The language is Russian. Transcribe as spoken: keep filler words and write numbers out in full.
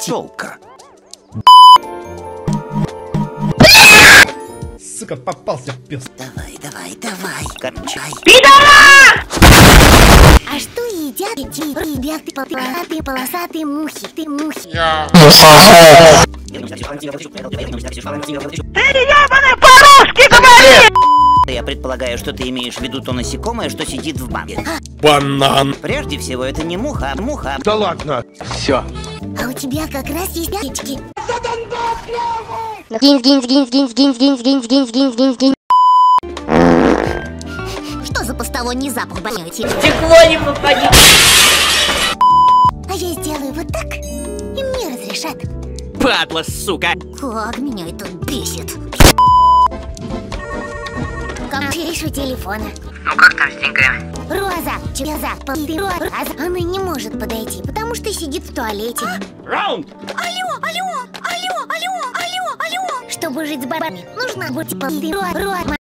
Тёлка. Сука, попался пес. Давай, давай, давай, кончай. Пидора! А что едят эти ребята полосатые, полосатые мухи? Ты мухи. Ты ебаный по-русски говори! Я предполагаю, что ты имеешь в виду то насекомое, что сидит в банке. Банан. Прежде всего, это не муха, а муха. Да ладно. Все. А у тебя как раз есть яички. Гинь, гинь, гинь, гинь, гинь, гинь, гинь, гинь, гинь, гинь, гинь. Что за посторонний запах боете? Стекло не попади. А я сделаю вот так, и мне разрешат. Падла, сука! Как меня это бесит. Как решу телефона. Ну как там, стенькая? Роза, чеза, ты Роза. Она не может подойти, потому что сидит в туалете. Раунд! Алло, алло, алло, алло, алло, алло. Чтобы жить с бабами, нужно быть ты Роза.